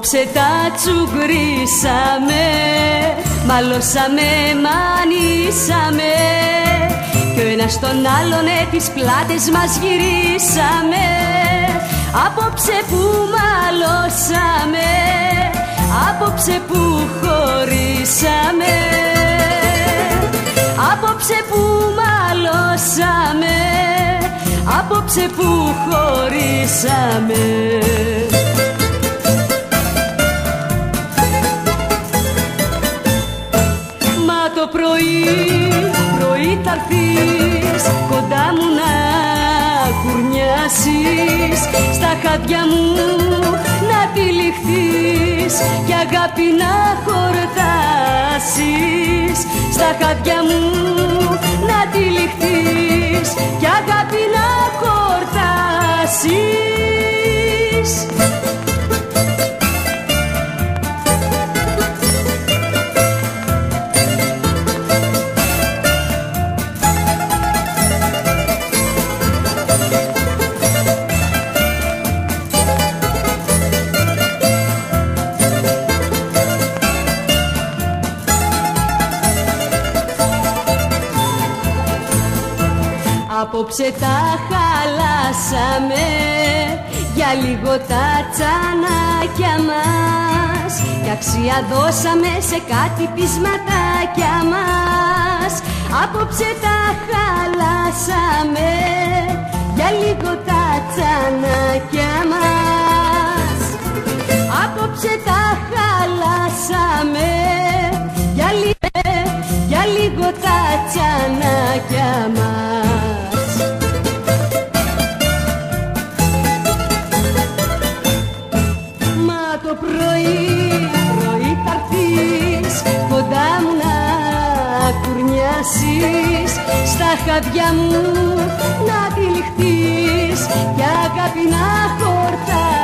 Απόψε τα τσουγκρίσαμε, μαλώσαμε, μανίσαμε κι ο ένας τον άλλον τις πλάτες μας γυρίσαμε. Απόψε που μαλώσαμε, απόψε που χωρίσαμε, απόψε που μαλώσαμε, απόψε που χωρίσαμε. Το πρωί θα'ρθείς κοντά μου να κουρνιάσεις, στα χάδια μου να τυλιχθείς και αγάπη να χορτάσεις. Στα χάδια μου να τυλιχθείς και αγάπη να χορτάσεις. Απόψε τα χαλάσαμε, για λίγο τα τσανάκια μας κι αξία δώσαμε σε κάτι πεισματάκια μας. Απόψε τα χαλάσαμε, για λίγο τα τσανάκια μας. Απόψε τα χαλάσαμε, για λίγο τα τσανάκια μας. Μα το πρωί θα'ρθείς κοντά μου να κουρνιάσεις, στα χάδια μου να τυλιχθείς και αγάπη να χορτάσεις.